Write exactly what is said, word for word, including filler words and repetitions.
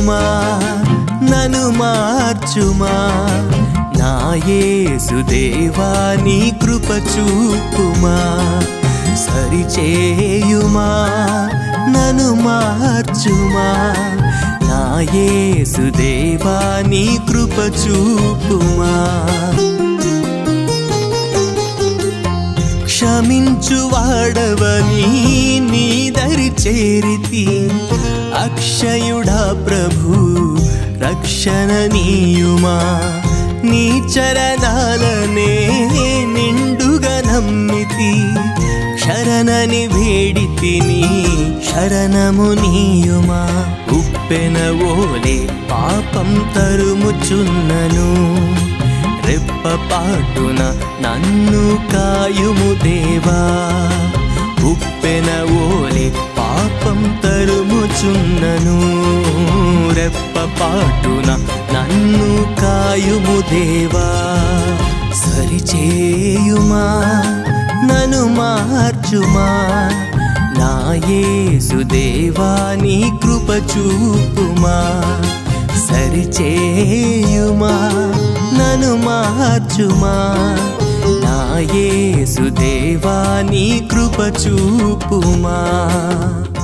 సరిచేయుమా నన్ను మార్చుమా నా యేసుదేవా నీ కృప చూపుమా సరిచేయుమా నన్ను మార్చుమా నా యేసుదేవా నీ కృప చూపుమా క్షమించువాడవని నీ దరి చేరితి అక్షయుడా ప్రభు రక్షణ నీయుమా నీ చరణాలనే నిండుగా నమ్మితి శరణని వేడితిని శరణము నీయుమా ఉప్పెన ఓలే పాపం తరుముచున్నను రెప్పపాటున నన్ను కాయుము దేవా ఉప్పెన ఓలే పాపం తరుముచున్నను రెప్పపాటున నన్ను కాయుము దేవా సరిచేయుమా నన్ను మార్చుమా నా యేసుదేవా నీ కృప చూపుమా సరిచేయుమా నన్ను మార్చుమా నా యేసుదేవా నీ కృప చూపుమా।